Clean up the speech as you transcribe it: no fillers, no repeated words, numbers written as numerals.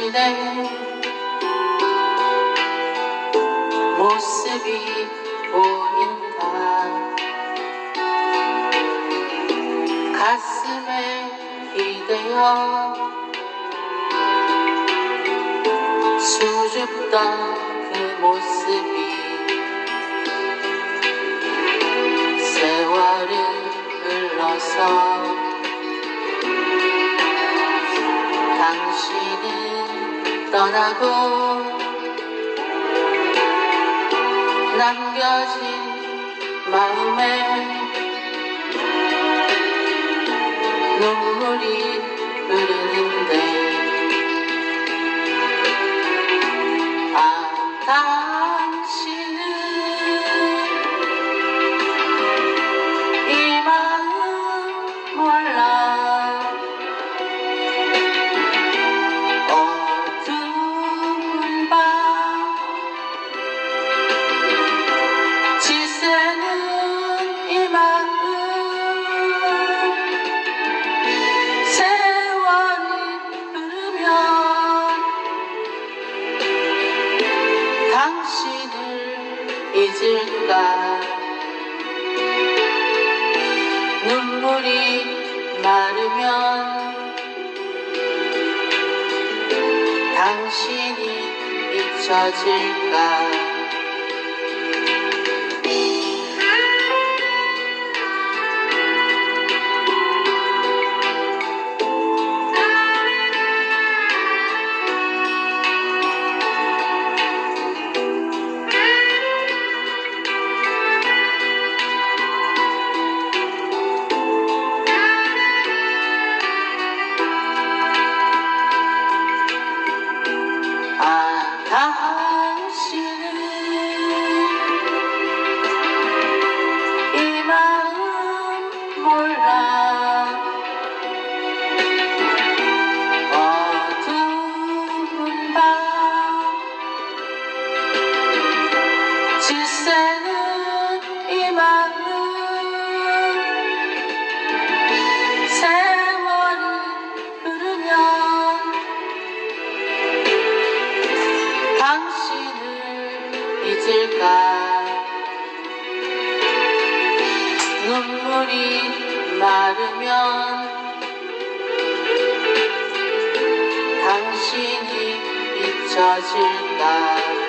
당신의 모습이 보인다. 가슴에 기대어 수줍던 그 모습이 세월을 흘러서 당신은 떠나고 남겨진 마음에 눈물이 흐르는데 당신은 이 마음 몰라. 어두운 밤 지새는 이 마음 세월이 흐르면 당신을 잊을까. 눈물이 마르면 당신이 잊혀질까. 당신은 이 마음 몰라. 어두운 밤 지새는 이 마음 세월이 흐르면 당신을 잊을까. 눈물이 마르면 당신이 잊혀질까.